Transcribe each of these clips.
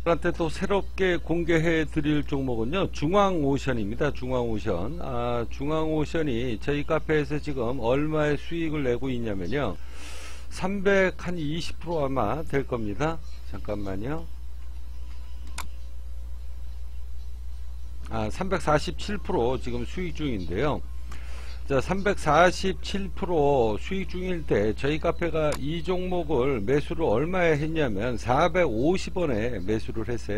한테 또 새롭게 공개해 드릴 종목은요, 중앙오션입니다. 중앙오션. 중앙오션이 저희 카페에서 지금 얼마의 수익을 내고 있냐면요, 320% 아마 될 겁니다. 잠깐만요. 347% 지금 수익 중인데요. 자, 347% 수익 중일 때 저희 카페가 이 종목을 매수를 얼마에 했냐면 450원에 매수를 했어요.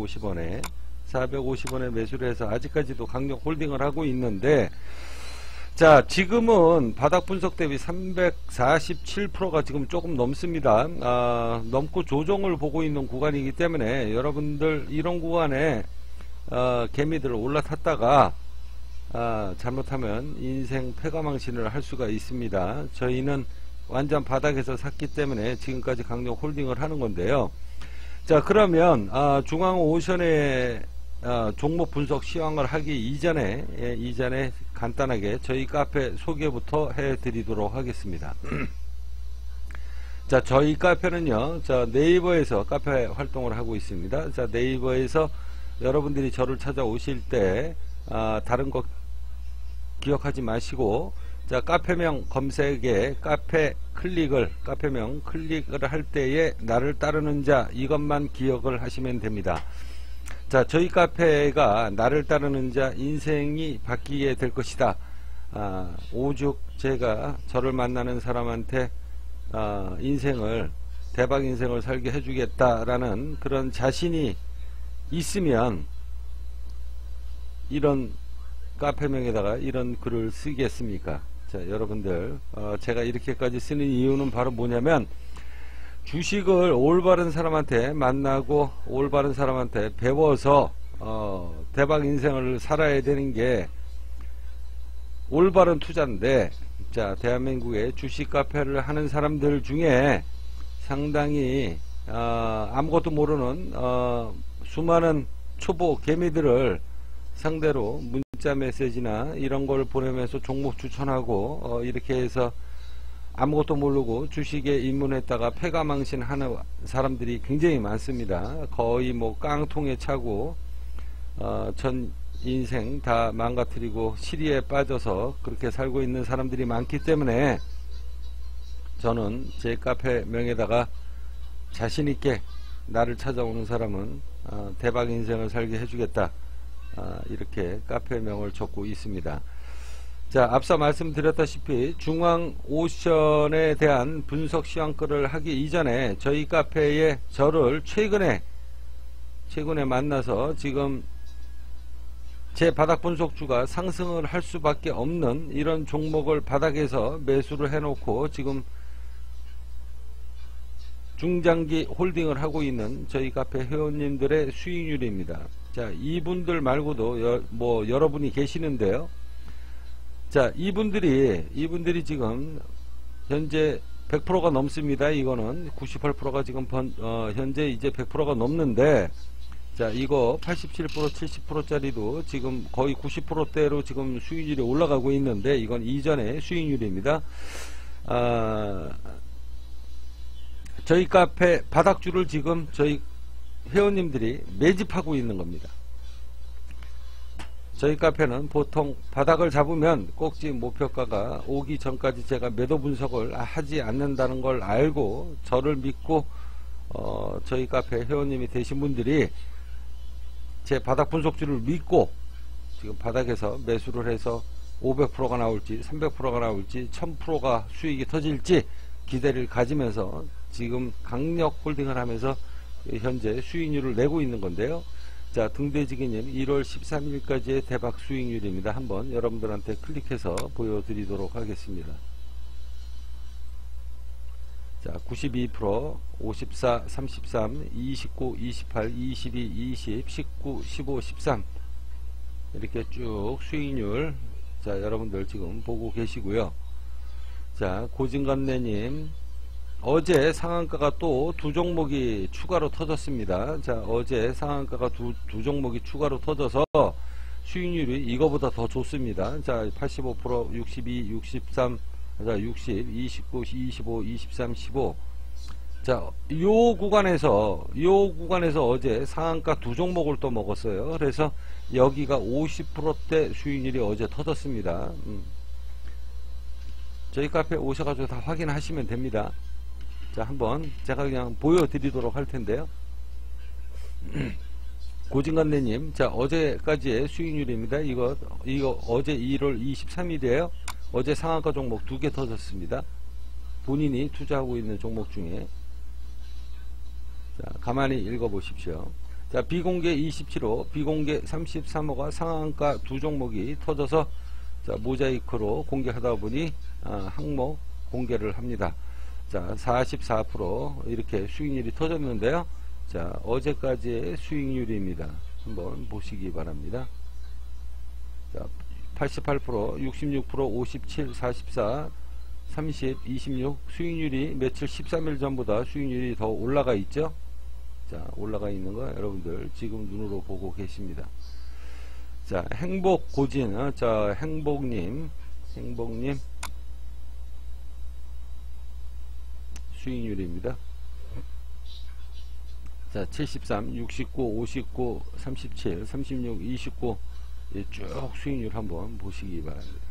450원에 매수를 해서 아직까지도 강력 홀딩을 하고 있는데, 자, 지금은 바닥 분석 대비 347%가 지금 조금 넘습니다. 넘고 조정을 보고 있는 구간이기 때문에 여러분들 이런 구간에 개미들 올라탔다가 잘못하면 인생 패가망신을 할 수가 있습니다. 저희는 완전 바닥에서 샀기 때문에 지금까지 강력 홀딩을 하는 건데요. 자, 그러면 중앙오션의 종목 분석 시황을 하기 이전에 간단하게 저희 카페 소개부터 해드리도록 하겠습니다. 자, 저희 카페는요, 자, 네이버에서 카페 활동을 하고 있습니다. 자, 네이버에서 여러분들이 저를 찾아오실 때 다른 것 기억하지 마시고, 자, 카페명 검색에 카페명 클릭을 할 때에 나를 따르는 자, 이것만 기억을 하시면 됩니다. 자, 저희 카페가 나를 따르는 자 인생이 바뀌게 될 것이다. 오죽 제가 저를 만나는 사람한테 대박 인생을 살게 해주겠다라는 그런 자신이 있으면 이런 카페명에다가 이런 글을 쓰겠습니까? 자, 여러분들, 제가 이렇게까지 쓰는 이유는 바로 뭐냐면, 주식을 올바른 사람한테 만나고 올바른 사람한테 배워서 대박 인생을 살아야 되는 게 올바른 투자인데, 자, 대한민국의 주식 카페를 하는 사람들 중에 상당히 아무것도 모르는 수많은 초보 개미들을 상대로 문자 메시지나 이런 걸 보내면서 종목 추천하고 이렇게 해서 아무것도 모르고 주식에 입문했다가 패가망신 하는 사람들이 굉장히 많습니다. 거의 뭐 깡통에 차고 전 인생 다 망가뜨리고 시리에 빠져서 그렇게 살고 있는 사람들이 많기 때문에 저는 제 카페 명에다가 자신있게 나를 찾아오는 사람은 대박 인생을 살게 해주겠다, 이렇게 카페명을 적고 있습니다. 자, 앞서 말씀드렸다시피 중앙오션에 대한 분석 시황글을 하기 이전에 저희 카페에 저를 최근에 만나서 지금 제 바닥 분석주가 상승을 할 수밖에 없는 이런 종목을 바닥에서 매수를 해놓고 지금 중장기 홀딩을 하고 있는 저희 카페 회원님들의 수익률입니다. 자, 이분들 말고도 여러분이 계시는데요. 자, 이분들이 지금 현재 100%가 넘습니다. 이거는 98%가 지금 현재 이제 100%가 넘는데, 자, 이거 87% 70%짜리도 지금 거의 90%대로 지금 수익률이 올라가고 있는데, 이건 이전의 수익률입니다. 저희 카페 바닥주를 지금 저희 회원님들이 매집하고 있는 겁니다. 저희 카페는 보통 바닥을 잡으면 꼭지 목표가가 오기 전까지 제가 매도 분석을 하지 않는다는 걸 알고 저를 믿고 저희 카페 회원님이 되신 분들이 제 바닥 분석주를 믿고 지금 바닥에서 매수를 해서 500%가 나올지 300%가 나올지 1000%가 수익이 터질지 기대를 가지면서 지금 강력 홀딩을 하면서 현재 수익률을 내고 있는 건데요. 자, 등대지기님 1월 13일까지의 대박 수익률입니다. 한번 여러분들한테 클릭해서 보여드리도록 하겠습니다. 자, 92%, 54, 33, 29, 28, 22, 20, 19, 15, 13 이렇게 쭉 수익률, 자, 여러분들 지금 보고 계시고요. 자, 고진감래님 어제 상한가가 또 두 종목이 추가로 터졌습니다. 자, 어제 상한가가 두 종목이 추가로 터져서 수익률이 이거보다 더 좋습니다. 자, 85%, 62, 63, 자, 60, 29, 25, 23, 15. 자, 요 구간에서 어제 상한가 두 종목을 또 먹었어요. 그래서 여기가 50%대 수익률이 어제 터졌습니다. 저희 카페 오셔가지고 다 확인하시면 됩니다. 자, 한번 제가 그냥 보여드리도록 할 텐데요. 고진관대님, 자, 어제까지의 수익률입니다. 이거 어제 1월 23일이에요. 어제 상한가 종목 2개 터졌습니다. 본인이 투자하고 있는 종목 중에. 자, 가만히 읽어보십시오. 자, 비공개 27호, 비공개 33호가 상한가 두 종목이 터져서, 자, 모자이크로 공개하다 보니, 항목 공개를 합니다. 자, 44% 이렇게 수익률이 터졌는데요. 자, 어제까지의 수익률입니다. 한번 보시기 바랍니다. 자, 88%, 66%, 57, 44, 30, 26 수익률이 며칠 13일 전보다 수익률이 더 올라가 있죠. 자, 올라가 있는 거 여러분들 지금 눈으로 보고 계십니다. 자, 행복 고진, 자, 행복님 수익률입니다. 자, 73, 69, 59, 37, 36, 29 쭉 수익률 한번 보시기 바랍니다.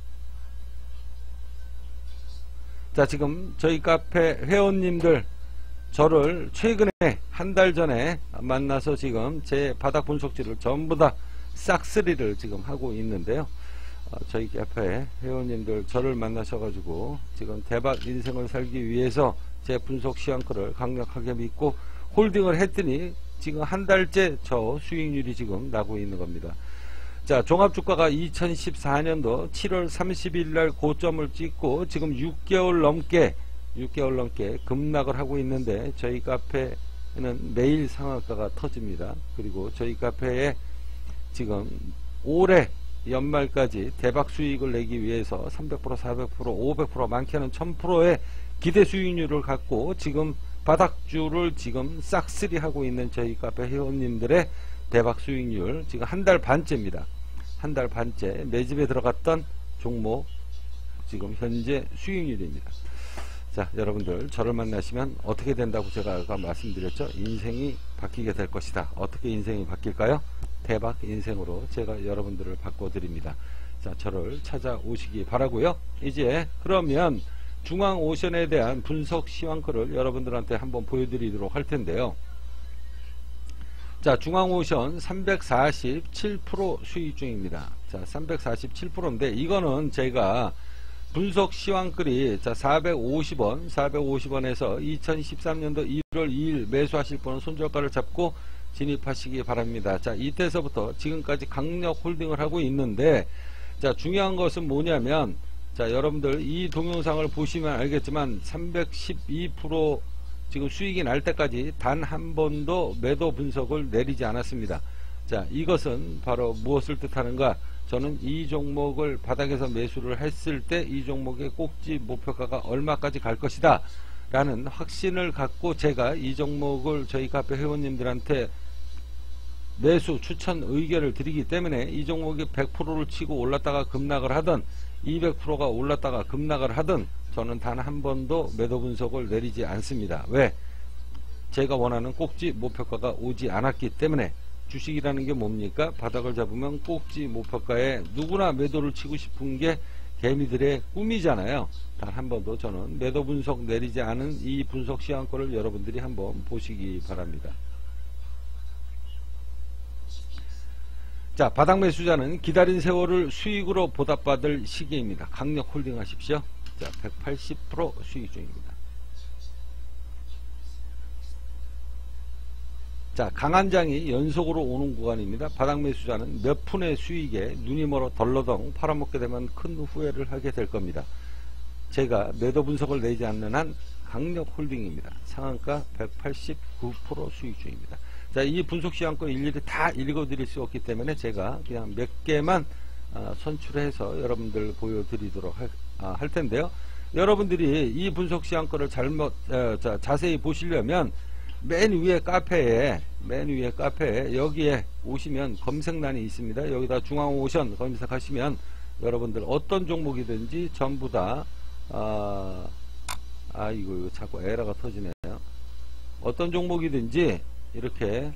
자, 지금 저희 카페 회원님들 저를 최근에 한 달 전에 만나서 지금 제 바닥 분석지를 전부 다 싹쓸이를 지금 하고 있는데요. 저희 카페 회원님들 저를 만나셔가지고 지금 대박 인생을 살기 위해서 제 분석 시황표를 강력하게 믿고 홀딩을 했더니 지금 한 달째 저 수익률이 지금 나고 있는 겁니다. 자, 종합주가가 2014년도 7월 30일 날 고점을 찍고 지금 6개월 넘게 급락을 하고 있는데 저희 카페는 매일 상한가가 터집니다. 그리고 저희 카페에 지금 올해 연말까지 대박 수익을 내기 위해서 300%, 400%, 500%, 많게는 1000%의 기대 수익률을 갖고 지금 바닥주를 지금 싹쓸이 하고 있는 저희 카페 회원님들의 대박 수익률 지금 한 달 반째입니다. 한 달 반째 매집에 들어갔던 종목 지금 현재 수익률입니다. 자, 여러분들 저를 만나시면 어떻게 된다고 제가 아까 말씀드렸죠. 인생이 바뀌게 될 것이다. 어떻게 인생이 바뀔까요? 대박 인생으로 제가 여러분들을 바꿔드립니다. 자, 저를 찾아오시기 바라고요. 이제 그러면 중앙오션에 대한 분석 시황표를 여러분들한테 한번 보여드리도록 할 텐데요. 자, 중앙오션 347% 수익 중입니다. 자, 347%인데 이거는 제가 분석 시황글이 자 450원에서 2013년도 1월 2일 매수하실 분은 손절가를 잡고 진입하시기 바랍니다. 자, 이때서부터 지금까지 강력 홀딩을 하고 있는데, 자, 중요한 것은 뭐냐면, 자, 여러분들 이 동영상을 보시면 알겠지만 312% 지금 수익이 날 때까지 단 한 번도 매도 분석을 내리지 않았습니다. 자, 이것은 바로 무엇을 뜻하는가? 저는 이 종목을 바닥에서 매수를 했을 때 이 종목의 꼭지 목표가가 얼마까지 갈 것이다 라는 확신을 갖고 제가 이 종목을 저희 카페 회원님들한테 매수 추천 의견을 드리기 때문에 이 종목이 100%를 치고 올랐다가 급락을 하든 200%가 올랐다가 급락을 하든 저는 단 한 번도 매도 분석을 내리지 않습니다. 왜? 제가 원하는 꼭지 목표가가 오지 않았기 때문에. 주식이라는 게 뭡니까? 바닥을 잡으면 꼭지 목표가에 누구나 매도를 치고 싶은 게 개미들의 꿈이잖아요. 단 한 번도 저는 매도 분석 내리지 않은 이 분석 시황표를 여러분들이 한번 보시기 바랍니다. 자, 바닥 매수자는 기다린 세월을 수익으로 보답받을 시기입니다. 강력 홀딩 하십시오. 자, 180% 수익 중입니다. 자, 강한 장이 연속으로 오는 구간입니다. 바닥 매수자는 몇 푼의 수익에 눈이 멀어 덜러덩 팔아먹게 되면 큰 후회를 하게 될 겁니다. 제가 매도 분석을 내지 않는 한 강력 홀딩입니다. 상한가 189% 수익 중입니다. 자, 이 분석 시황표 일일이 다 읽어드릴 수 없기 때문에 제가 그냥 몇 개만 선출해서 여러분들 보여드리도록 할 텐데요. 여러분들이 이 분석 시황표를 자세히 보시려면 맨 위에 카페에 여기에 오시면 검색란이 있습니다. 여기다 중앙오션 검색하시면 여러분들 어떤 종목이든지 전부 다 이거 자꾸 에러가 터지네요. 어떤 종목이든지 이렇게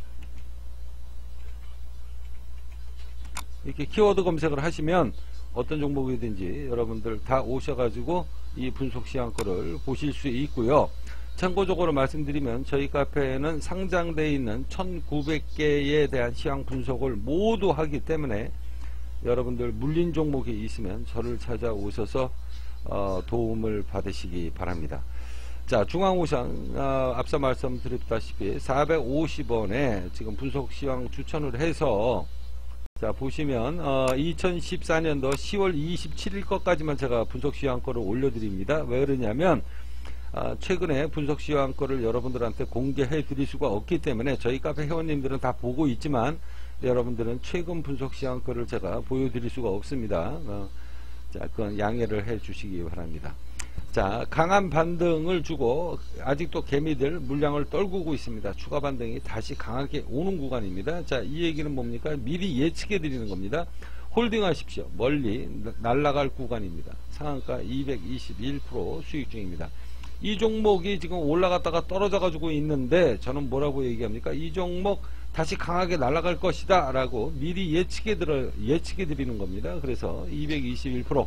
키워드 검색을 하시면 어떤 종목이든지 여러분들 다 오셔가지고 이 분석 시황 거를 보실 수 있고요. 참고적으로 말씀드리면 저희 카페에는 상장되어 있는 1900개에 대한 시황 분석을 모두 하기 때문에 여러분들 물린 종목이 있으면 저를 찾아오셔서 도움을 받으시기 바랍니다. 자, 중앙오션 앞서 말씀드렸다시피 450원에 지금 분석 시황 추천을 해서 자 보시면 2014년도 10월 27일 것까지만 제가 분석 시황 거를 올려드립니다. 왜 그러냐면 최근에 분석 시황 거를 여러분들한테 공개해 드릴 수가 없기 때문에 저희 카페 회원님들은 다 보고 있지만 여러분들은 최근 분석 시황 거를 제가 보여드릴 수가 없습니다. 자, 그건 양해를 해 주시기 바랍니다. 자, 강한 반등을 주고 아직도 개미들 물량을 떨구고 있습니다. 추가 반등이 다시 강하게 오는 구간입니다. 자, 이 얘기는 뭡니까? 미리 예측해 드리는 겁니다. 홀딩 하십시오. 멀리 날아갈 구간입니다. 상한가 221% 수익 중입니다. 이 종목이 지금 올라갔다가 떨어져 가지고 있는데 저는 뭐라고 얘기합니까? 이 종목 다시 강하게 날아갈 것이다 라고 미리 예측해 드리는 겁니다. 그래서 221%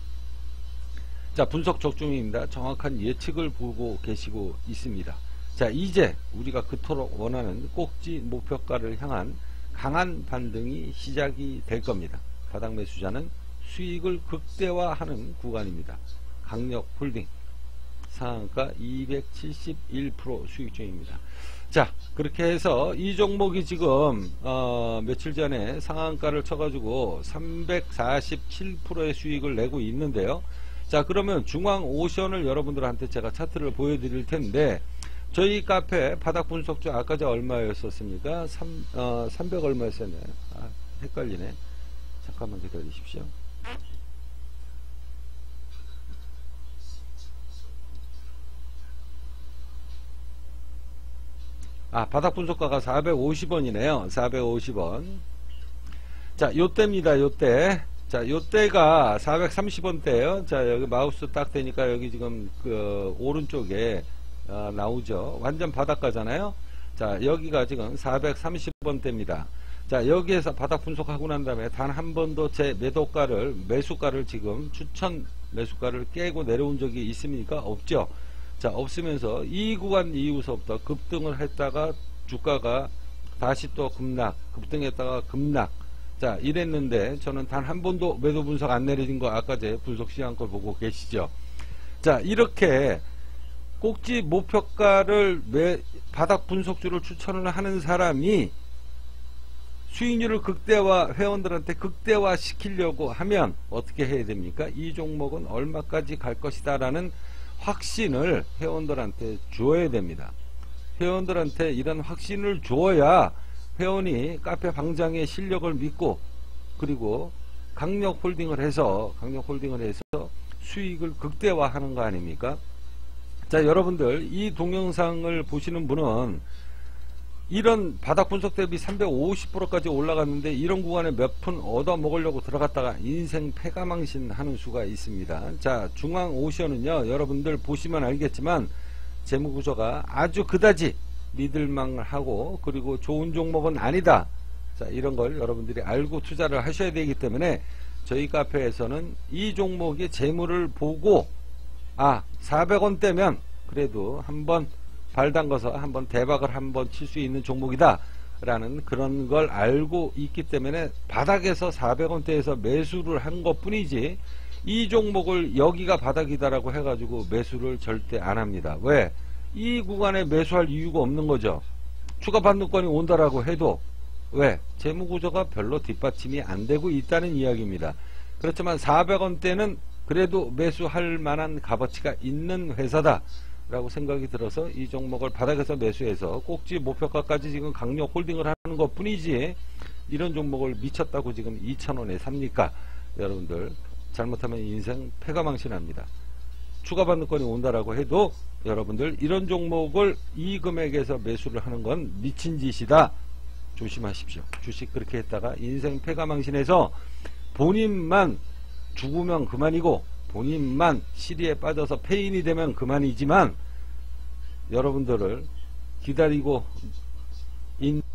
자, 분석 적중입니다. 정확한 예측을 보고 계시고 있습니다. 자, 이제 우리가 그토록 원하는 꼭지 목표가를 향한 강한 반등이 시작이 될 겁니다. 바닥 매수자는 수익을 극대화하는 구간입니다. 강력 홀딩 상한가 271% 수익 중입니다. 자, 그렇게 해서 이 종목이 지금 며칠 전에 상한가를 쳐가지고 347%의 수익을 내고 있는데요. 자, 그러면 중앙오션을 여러분들한테 제가 차트를 보여드릴 텐데 저희 카페 바닥 분석주 아까 저 얼마였었습니까? 300 얼마였었나요? 헷갈리네. 잠깐만 기다리십시오. 바닥 분석가가 450원이네요. 450원. 자, 요때입니다. 요때. 자, 요때가 430원대예요. 자, 여기 마우스 딱 대니까 여기 지금 그 오른쪽에 나오죠. 완전 바닥가잖아요. 자, 여기가 지금 430원대입니다. 자, 여기에서 바닥 분석하고 난 다음에 단 한 번도 제 매수가를 지금 추천 매수가를 깨고 내려온 적이 있습니까? 없죠. 자, 없으면서 이 구간 이후서부터 급등을 했다가 주가가 다시 또 급등했다가 급락. 자, 이랬는데 저는 단 한 번도 매도 분석 안 내려진 거 아까 제 분석 시황 걸 보고 계시죠. 자, 이렇게 꼭지 목표가를 바닥 분석주를 추천을 하는 사람이 수익률을 회원들한테 극대화 시키려고 하면 어떻게 해야 됩니까? 이 종목은 얼마까지 갈 것이다 라는 확신을 회원들한테 줘야 됩니다. 회원들한테 이런 확신을 줘야 회원이 카페 방장의 실력을 믿고 그리고 강력 홀딩을 해서 수익을 극대화하는 거 아닙니까? 자, 여러분들 이 동영상을 보시는 분은 이런 바닥 분석 대비 350%까지 올라갔는데 이런 구간에 몇 푼 얻어 먹으려고 들어갔다가 인생 패가망신 하는 수가 있습니다. 자, 중앙오션은요, 여러분들 보시면 알겠지만 재무구조가 아주 그다지 믿을만하고 그리고 좋은 종목은 아니다. 자, 이런 걸 여러분들이 알고 투자를 하셔야 되기 때문에 저희 카페에서는 이 종목의 재물을 보고 400원대면 그래도 한번 발 담가서 한번 대박을 한번 칠 수 있는 종목이다 라는 그런 걸 알고 있기 때문에 바닥에서 400원대에서 매수를 한 것 뿐이지 이 종목을 여기가 바닥이다라고 해가지고 매수를 절대 안 합니다. 왜? 이 구간에 매수할 이유가 없는 거죠. 추가 반등권이 온다라고 해도 왜? 재무구조가 별로 뒷받침이 안 되고 있다는 이야기입니다. 그렇지만 400원대는 그래도 매수할 만한 값어치가 있는 회사다 라고 생각이 들어서 이 종목을 바닥에서 매수해서 꼭지 목표가까지 지금 강력 홀딩을 하는 것 뿐이지 이런 종목을 미쳤다고 지금 2,000원에 삽니까? 여러분들 잘못하면 인생 패가망신합니다. 추가 반등권이 온다라고 해도 여러분들 이런 종목을 이 금액에서 매수를 하는 건 미친 짓이다. 조심하십시오. 주식 그렇게 했다가 인생 패가망신해서 본인만 죽으면 그만이고 본인만 시리에 빠져서 폐인이 되면 그만이지만 여러분들을 기다리고